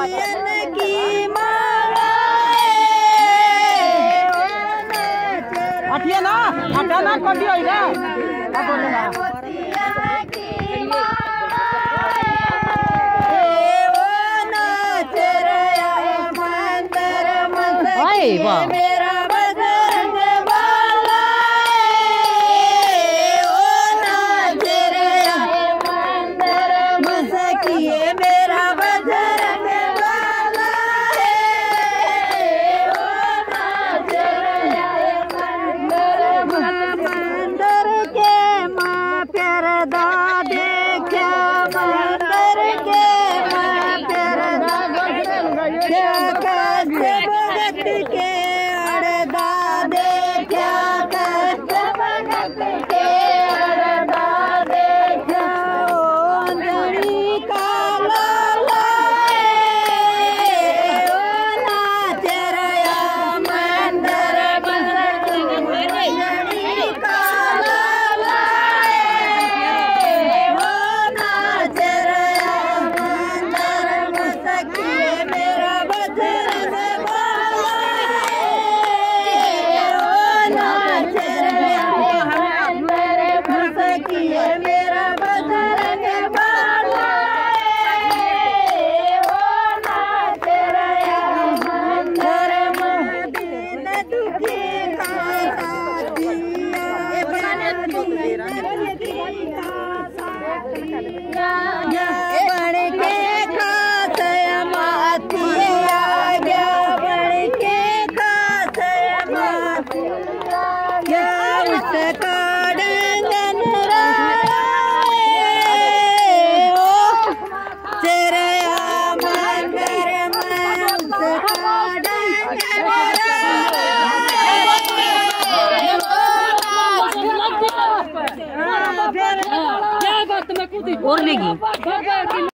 अठिया ना अटा ना कटी होई ना ओए वाह मेरा बजरंग वाला ओ नाच रे मंदर मसकिए मेरा बजरंग वाला ओ नाच रे मंदर के मां प्यार दादे क्या मंदर के मां प्यार क्या के अड़दा दे क्या कष्ट भगत के अड़दा दे क्या ओ जड़ी का लाला ओ नाच रया मंदर जड़ी का लाला ओ नाच रया मंदर मसकिए मेरा बजरंग मेरा बजरंग वाला ओ नाच रया मंदर मदीना दुखी का साथिया बढ़ के खास मातिया गया बढ़ के खास मातिया गया उसका और लेगी